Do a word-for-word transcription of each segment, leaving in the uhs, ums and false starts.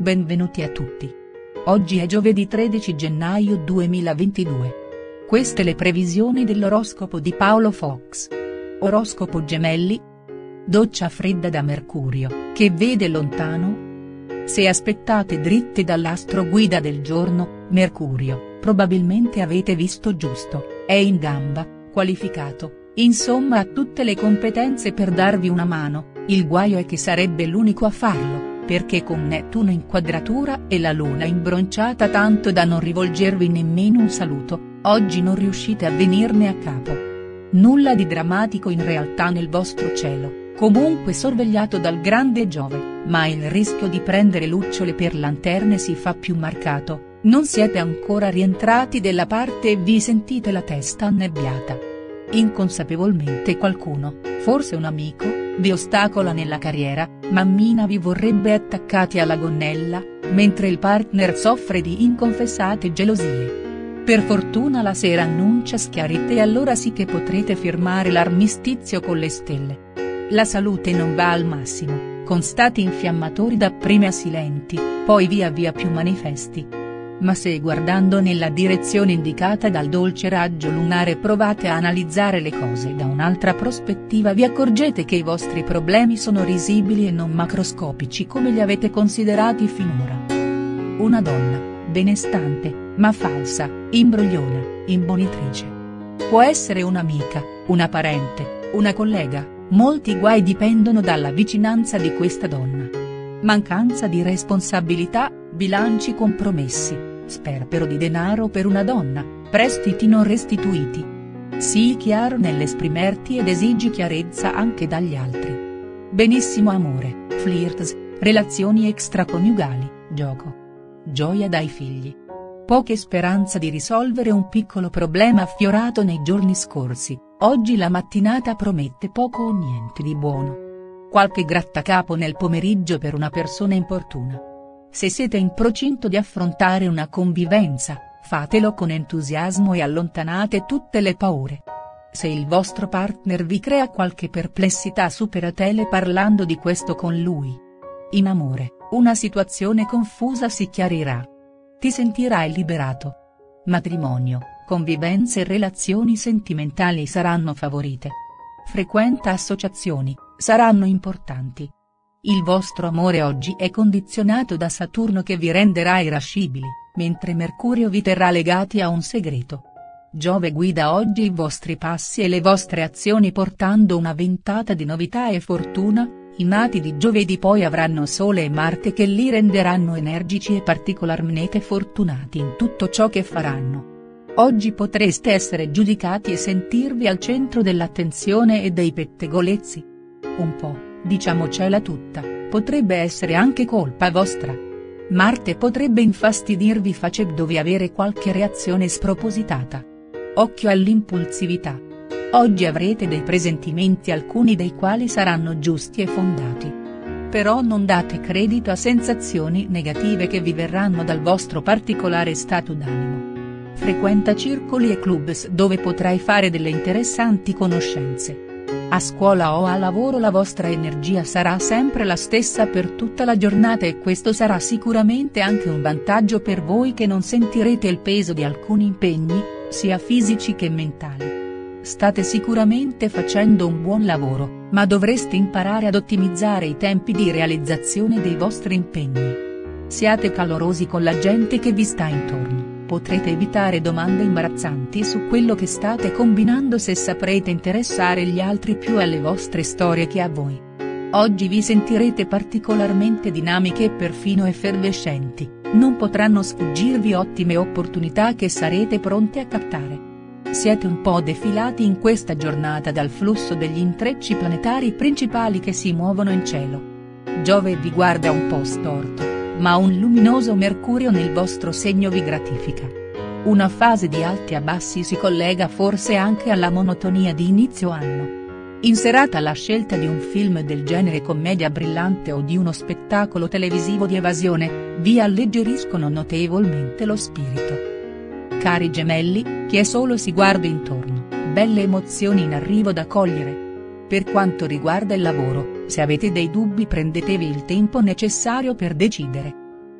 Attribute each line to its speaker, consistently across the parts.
Speaker 1: benvenuti a tutti. Oggi è giovedì tredici gennaio duemilaventidue. Queste le previsioni dell'oroscopo di Paolo Fox. Oroscopo Gemelli. Doccia fredda da Mercurio, che vede lontano? Se aspettate dritte dall'astro guida del giorno, Mercurio, probabilmente avete visto giusto, è in gamba, qualificato, insomma ha tutte le competenze per darvi una mano, il guaio è che sarebbe l'unico a farlo, perché con Nettuno in quadratura e la Luna imbronciata tanto da non rivolgervi nemmeno un saluto, oggi non riuscite a venirne a capo. Nulla di drammatico in realtà nel vostro cielo, comunque sorvegliato dal grande Giove, ma il rischio di prendere lucciole per lanterne si fa più marcato, non siete ancora rientrati dalla parte e vi sentite la testa annebbiata. Inconsapevolmente qualcuno, forse un amico, vi ostacola nella carriera, mammina vi vorrebbe attaccati alla gonnella, mentre il partner soffre di inconfessate gelosie. Per fortuna la sera annuncia schiarite e allora sì che potrete firmare l'armistizio con le stelle. La salute non va al massimo, con stati infiammatori dapprima silenti, poi via via più manifesti. Ma se guardando nella direzione indicata dal dolce raggio lunare provate a analizzare le cose da un'altra prospettiva vi accorgete che i vostri problemi sono risibili e non macroscopici come li avete considerati finora. Una donna, benestante, ma falsa, imbrogliona, imbonitrice. Può essere un'amica, una parente, una collega, molti guai dipendono dalla vicinanza di questa donna. Mancanza di responsabilità, bilanci compromessi, sperpero di denaro per una donna, prestiti non restituiti. Sii chiaro nell'esprimerti ed esigi chiarezza anche dagli altri. Benissimo amore, flirts, relazioni extraconiugali, gioco. Gioia dai figli. Poche speranza di risolvere un piccolo problema affiorato nei giorni scorsi, oggi la mattinata promette poco o niente di buono. Qualche grattacapo nel pomeriggio per una persona importuna. Se siete in procinto di affrontare una convivenza, fatelo con entusiasmo e allontanate tutte le paure. Se il vostro partner vi crea qualche perplessità superatele parlando di questo con lui. In amore, una situazione confusa si chiarirà. Ti sentirai liberato. Matrimonio, convivenze e relazioni sentimentali saranno favorite. Frequenta associazioni, saranno importanti. Il vostro amore oggi è condizionato da Saturno che vi renderà irascibili, mentre Mercurio vi terrà legati a un segreto. Giove guida oggi i vostri passi e le vostre azioni portando una ventata di novità e fortuna, i nati di giovedì poi avranno Sole e Marte che li renderanno energici e particolarmente fortunati in tutto ciò che faranno. Oggi potreste essere giudicati e sentirvi al centro dell'attenzione e dei pettegolezzi. Un po'. Diciamocela tutta, potrebbe essere anche colpa vostra. Marte potrebbe infastidirvi facendovi avere qualche reazione spropositata. Occhio all'impulsività. Oggi avrete dei presentimenti alcuni dei quali saranno giusti e fondati. Però non date credito a sensazioni negative che vi verranno dal vostro particolare stato d'animo. Frequenta circoli e clubs dove potrai fare delle interessanti conoscenze. A scuola o a lavoro la vostra energia sarà sempre la stessa per tutta la giornata e questo sarà sicuramente anche un vantaggio per voi che non sentirete il peso di alcuni impegni, sia fisici che mentali. State sicuramente facendo un buon lavoro, ma dovreste imparare ad ottimizzare i tempi di realizzazione dei vostri impegni. Siate calorosi con la gente che vi sta intorno. Potrete evitare domande imbarazzanti su quello che state combinando se saprete interessare gli altri più alle vostre storie che a voi. Oggi vi sentirete particolarmente dinamiche e perfino effervescenti, non potranno sfuggirvi ottime opportunità che sarete pronti a captare. Siete un po' defilati in questa giornata dal flusso degli intrecci planetari principali che si muovono in cielo. Giove vi guarda un po' storto, ma un luminoso Mercurio nel vostro segno vi gratifica. Una fase di alti e bassi si collega forse anche alla monotonia di inizio anno. In serata la scelta di un film del genere commedia brillante o di uno spettacolo televisivo di evasione, vi alleggeriscono notevolmente lo spirito. Cari gemelli, chi è solo si guarda intorno, belle emozioni in arrivo da cogliere. Per quanto riguarda il lavoro, se avete dei dubbi prendetevi il tempo necessario per decidere.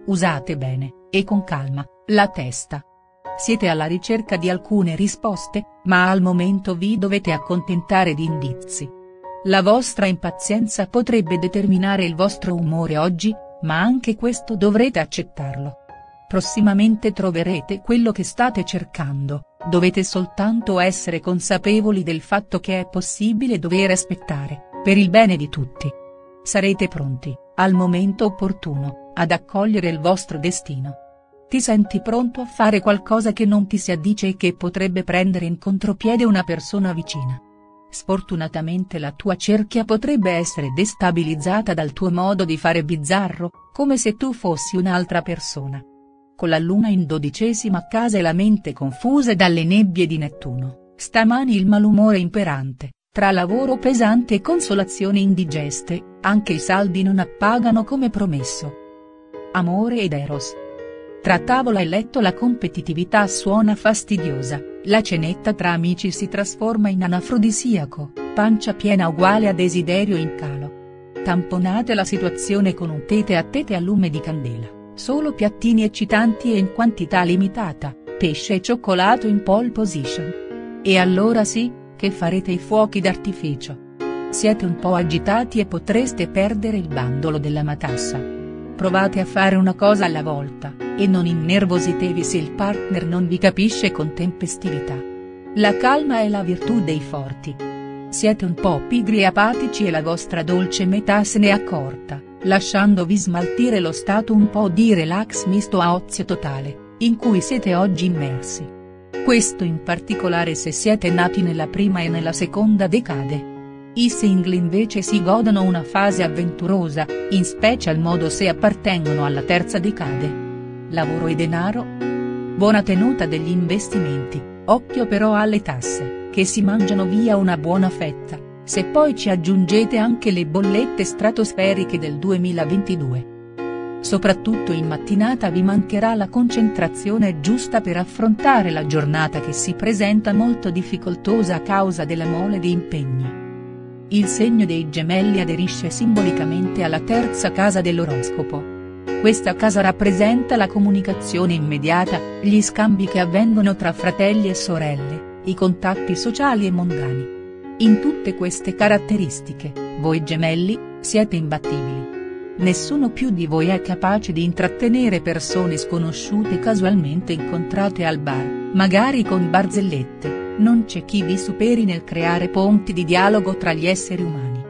Speaker 1: usate bene, e con calma, la testa. Siete alla ricerca di alcune risposte, ma al momento vi dovete accontentare di indizi. La vostra impazienza potrebbe determinare il vostro umore oggi, ma anche questo dovrete accettarlo. Prossimamente troverete quello che state cercando, dovete soltanto essere consapevoli del fatto che è possibile dover aspettare, per il bene di tutti. Sarete pronti, al momento opportuno, ad accogliere il vostro destino. Ti senti pronto a fare qualcosa che non ti si addice e che potrebbe prendere in contropiede una persona vicina. Sfortunatamente la tua cerchia potrebbe essere destabilizzata dal tuo modo di fare bizzarro, come se tu fossi un'altra persona. Con la luna in dodicesima casa e la mente confusa dalle nebbie di Nettuno, stamani il malumore imperante, tra lavoro pesante e consolazioni indigeste, anche i saldi non appagano come promesso. Amore ed Eros. Tra tavola e letto la competitività suona fastidiosa, la cenetta tra amici si trasforma in anafrodisiaco, pancia piena uguale a desiderio in calo. Tamponate la situazione con un tete a tete a lume di candela, solo piattini eccitanti e in quantità limitata, pesce e cioccolato in pole position. E allora sì, che farete i fuochi d'artificio. Siete un po' agitati e potreste perdere il bandolo della matassa. Provate a fare una cosa alla volta, e non innervositevi se il partner non vi capisce con tempestività. La calma è la virtù dei forti. Siete un po' pigri e apatici e la vostra dolce metà se ne è accorta, lasciandovi smaltire lo stato un po' di relax misto a ozio totale, in cui siete oggi immersi. Questo in particolare se siete nati nella prima e nella seconda decade. I single invece si godono una fase avventurosa, in special modo se appartengono alla terza decade. Lavoro e denaro? Buona tenuta degli investimenti, occhio però alle tasse, che si mangiano via una buona fetta, se poi ci aggiungete anche le bollette stratosferiche del duemilaventidue. Soprattutto in mattinata vi mancherà la concentrazione giusta per affrontare la giornata che si presenta molto difficoltosa a causa della mole di impegni. Il segno dei Gemelli aderisce simbolicamente alla terza casa dell'oroscopo. Questa casa rappresenta la comunicazione immediata, gli scambi che avvengono tra fratelli e sorelle, i contatti sociali e mondani. In tutte queste caratteristiche, voi Gemelli, siete imbattibili. Nessuno più di voi è capace di intrattenere persone sconosciute casualmente incontrate al bar, magari con barzellette. Non c'è chi vi superi nel creare ponti di dialogo tra gli esseri umani.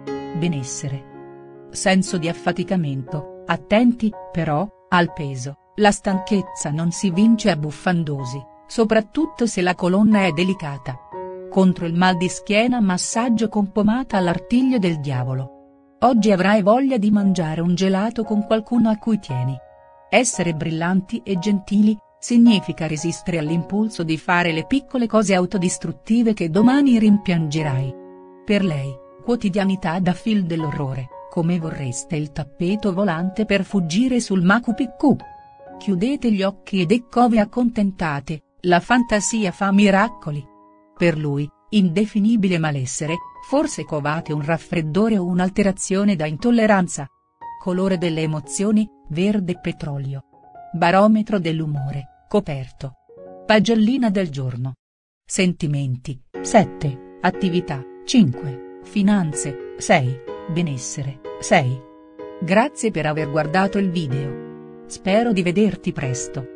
Speaker 1: Benessere. Senso di affaticamento, attenti, però, al peso, la stanchezza non si vince a buffandosi, soprattutto se la colonna è delicata. Contro il mal di schiena massaggio con pomata all'artiglio del diavolo. Oggi avrai voglia di mangiare un gelato con qualcuno a cui tieni. Essere brillanti e gentili significa resistere all'impulso di fare le piccole cose autodistruttive che domani rimpiangerai. Per lei, quotidianità da film dell'orrore, come vorreste il tappeto volante per fuggire sul Machu Picchu. Chiudete gli occhi ed ecco vi accontentate, la fantasia fa miracoli. Per lui, indefinibile malessere, forse covate un raffreddore o un'alterazione da intolleranza. Colore delle emozioni, verde petrolio. Barometro dell'umore, coperto. Pagellina del giorno. Sentimenti, sette, attività, cinque, finanze, sei, benessere, sei. Grazie per aver guardato il video. Spero di vederti presto.